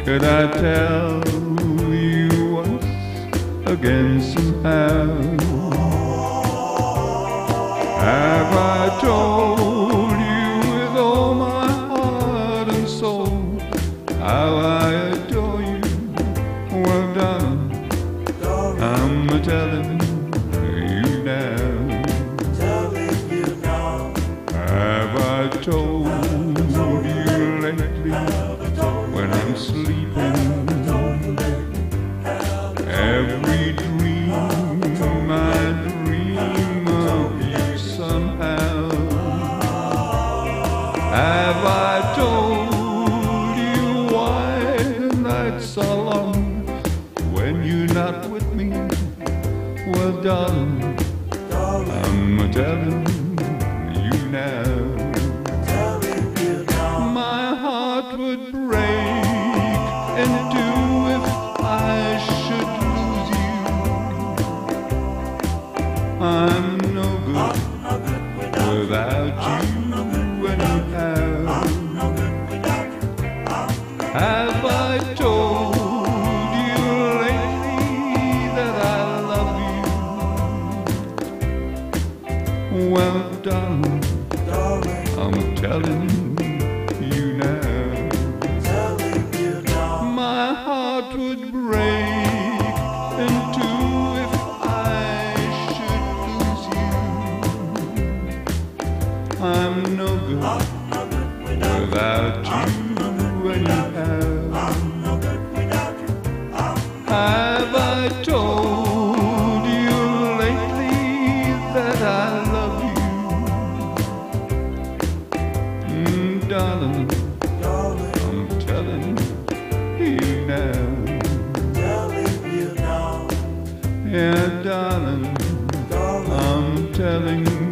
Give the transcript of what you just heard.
Could I tell you once again somehow? Have I told you with all my heart and soul how I adore you? Well, darling, I'm telling you now. Have I told you lately when I'm sleeping? Every dream I dream of you somehow. Have I told you why the nights are long when you're not with me? Well, darling, I'm telling you now. My heart would break in two if I should lose you. I'm no good without you anyhow. Have I told you lately that I love you? Well, darling, I'm telling you now. My heart would break in two if I should lose you. I'm no good without you anyhow. Have I told you lately that I love you? Darling, I'm telling you now. Yeah, darling, I'm telling